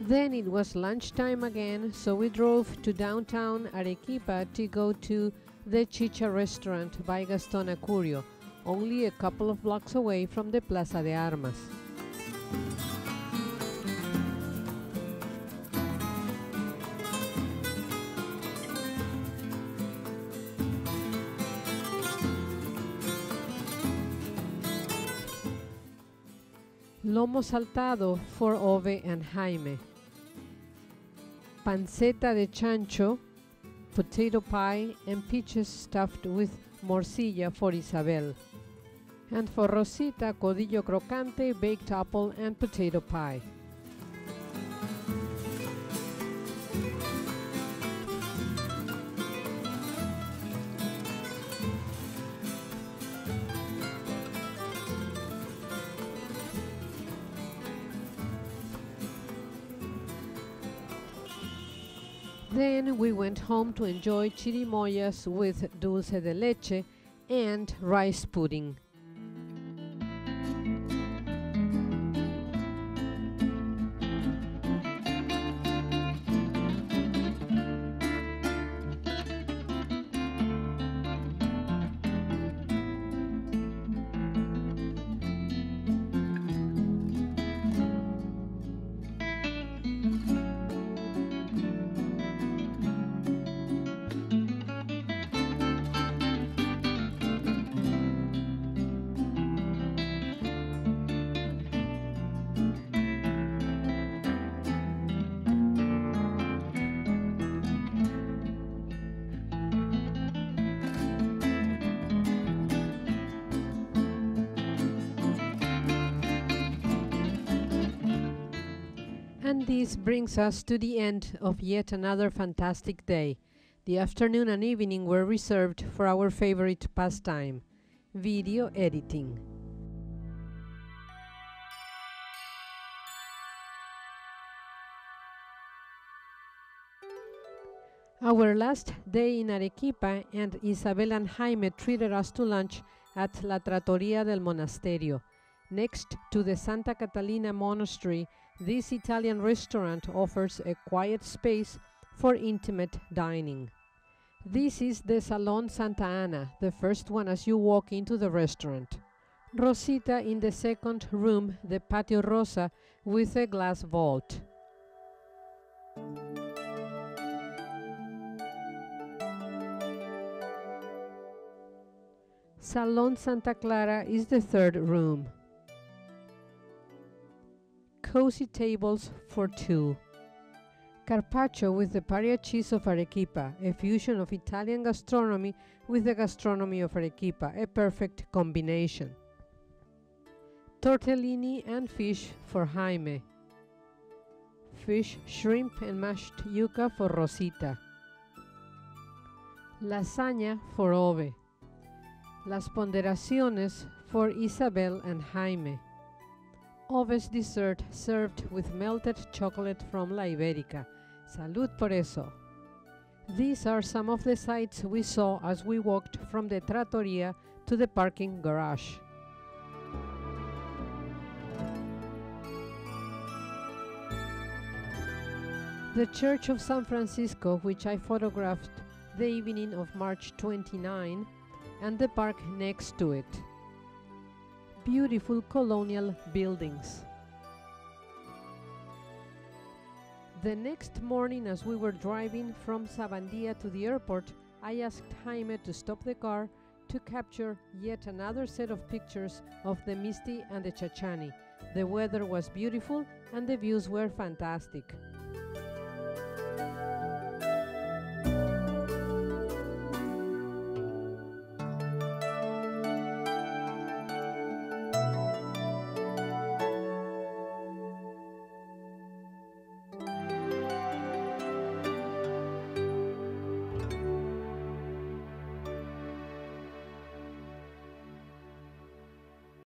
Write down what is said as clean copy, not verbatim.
Then it was lunchtime again, so we drove to downtown Arequipa to go to the Chicha restaurant by Gaston Acurio, only a couple of blocks away from the Plaza de Armas. Lomo saltado for Ove and Jaime. Panceta de chancho, potato pie, and peaches stuffed with morcilla for Isabel. And for Rosita, codillo crocante, baked apple, and potato pie. Then we went home to enjoy chirimoyas with dulce de leche and rice pudding. And this brings us to the end of yet another fantastic day. The afternoon and evening were reserved for our favorite pastime, video editing. Our last day in Arequipa, and Isabel and Jaime treated us to lunch at La Trattoria del Monasterio. Next to the Santa Catalina Monastery, this Italian restaurant offers a quiet space for intimate dining. This is the Salon Santa Ana, the first one as you walk into the restaurant. Rosita in the second room, the Patio Rosa, with a glass vault. Salon Santa Clara is the third room. Cozy tables for two. Carpaccio with the Pariachis of Arequipa, a fusion of Italian gastronomy with the gastronomy of Arequipa, a perfect combination. Tortellini and fish for Jaime. Fish, shrimp, and mashed yuca for Rosita. Lasagna for Ove. Las ponderaciones for Isabel and Jaime. Ove's dessert served with melted chocolate from La Ibérica. Salud por eso! These are some of the sights we saw as we walked from the trattoria to the parking garage. The Church of San Francisco, which I photographed the evening of March 29, and the park next to it. Beautiful colonial buildings. The next morning, as we were driving from Sabandia to the airport, I asked Jaime to stop the car to capture yet another set of pictures of the Misti and the Chachani. The weather was beautiful and the views were fantastic.